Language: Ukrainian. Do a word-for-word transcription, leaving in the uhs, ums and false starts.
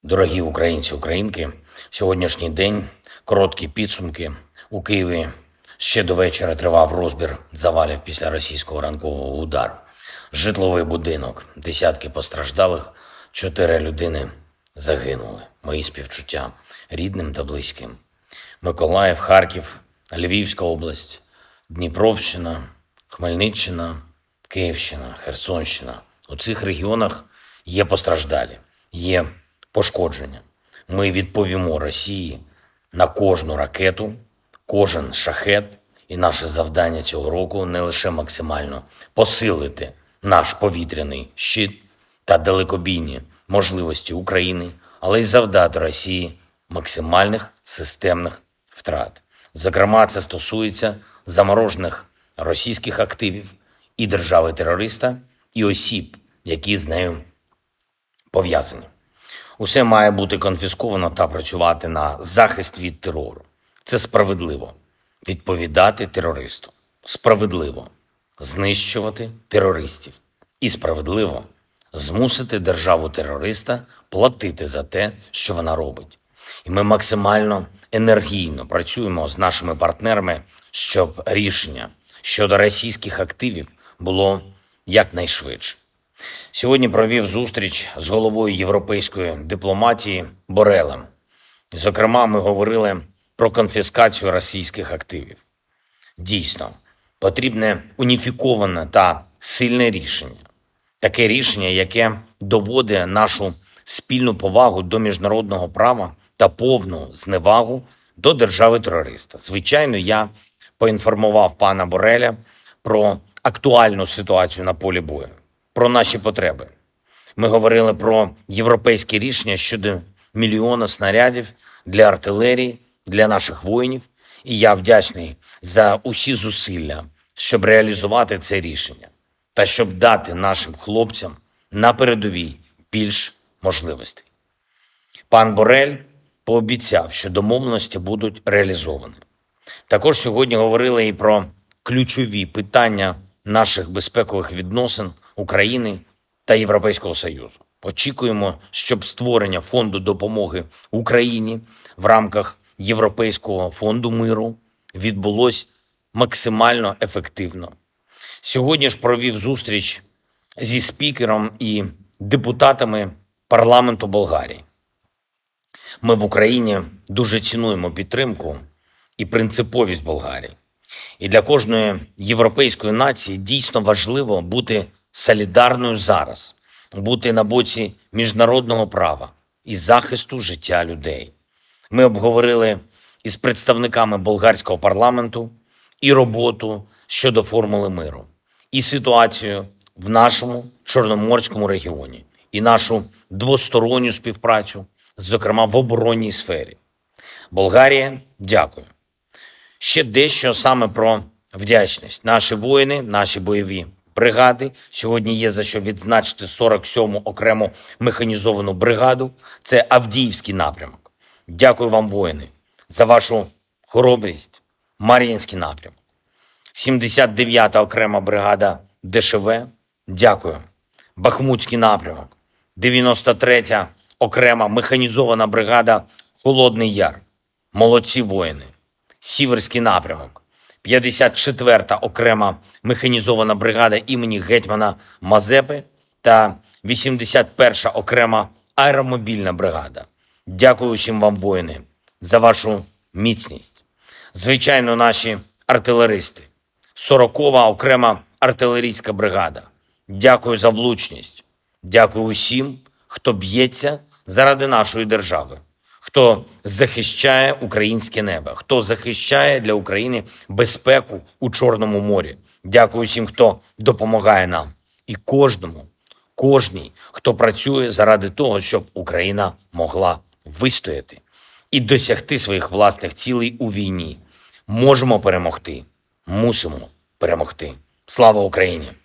Дорогі українці, українки, сьогоднішній день, короткі підсумки. У Києві ще до вечора тривав розбір завалів після російського ранкового удару. Житловий будинок, десятки постраждалих, чотири людини загинули. Мої співчуття рідним та близьким. Миколаїв, Харків, Львівська область, Дніпровщина, Хмельниччина, Київщина, Херсонщина. У цих регіонах є постраждалі, є пошкодження. Ми відповімо Росії на кожну ракету, кожен шахет. І наше завдання цього року не лише максимально посилити наш повітряний щит та далекобійні можливості України, але й завдати Росії максимальних системних втрат. Зокрема, це стосується заморожених російських активів і держави-терориста, і осіб, які з нею пов'язані. Усе має бути конфісковано та працювати на захист від терору. Це справедливо. Відповідати терористу. Справедливо знищувати терористів. І справедливо змусити державу-терориста платити за те, що вона робить. І ми максимально енергійно працюємо з нашими партнерами, щоб рішення щодо російських активів було якнайшвидше. Сьогодні провів зустріч з головою європейської дипломатії Борелем. Зокрема, ми говорили про конфіскацію російських активів. Дійсно, потрібне уніфіковане та сильне рішення. Таке рішення, яке доводить нашу спільну повагу до міжнародного права та повну зневагу до держави-терориста. Звичайно, я поінформував пана Бореля про актуальну ситуацію на полі бою, про наші потреби. Ми говорили про європейське рішення щодо мільйона снарядів для артилерії, для наших воїнів. І я вдячний за усі зусилля, щоб реалізувати це рішення та щоб дати нашим хлопцям на передовій більш можливостей. Пан Борель пообіцяв, що домовленості будуть реалізовані. Також сьогодні говорили і про ключові питання наших безпекових відносин України та Європейського Союзу. Очікуємо, щоб створення фонду допомоги Україні в рамках Європейського фонду миру відбулось максимально ефективно. Сьогодні ж провів зустріч зі спікером і депутатами парламенту Болгарії. Ми в Україні дуже цінуємо підтримку і принциповість Болгарії. І для кожної європейської нації дійсно важливо бути солідарною зараз, бути на боці міжнародного права і захисту життя людей. Ми обговорили із представниками болгарського парламенту і роботу щодо формули миру, і ситуацію в нашому Чорноморському регіоні, і нашу двосторонню співпрацю, зокрема в оборонній сфері. Болгарія, дякую. Ще дещо саме про вдячність. Наші воїни, наші бойові бригади. Сьогодні є за що відзначити сорок сьому окрему механізовану бригаду. Це Авдіївський напрямок. Дякую вам, воїни, за вашу хоробрість. Мар'їнський напрямок. сімдесят дев'ята окрема бригада ДШВ. Дякую. Бахмутський напрямок. дев'яносто третя окрема механізована бригада Холодний Яр. Молодці воїни. Сіверський напрямок. п'ятдесят четверта окрема механізована бригада імені гетьмана Мазепи та вісімдесят перша окрема аеромобільна бригада. Дякую усім вам, воїни, за вашу міцність. Звичайно, наші артилеристи. сорокова окрема артилерійська бригада. Дякую за влучність. Дякую усім, хто б'ється заради нашої держави, хто захищає українське небо, хто захищає для України безпеку у Чорному морі. Дякую всім, хто допомагає нам. І кожному, кожній, хто працює заради того, щоб Україна могла вистояти і досягти своїх власних цілей у війні. Можемо перемогти, мусимо перемогти. Слава Україні!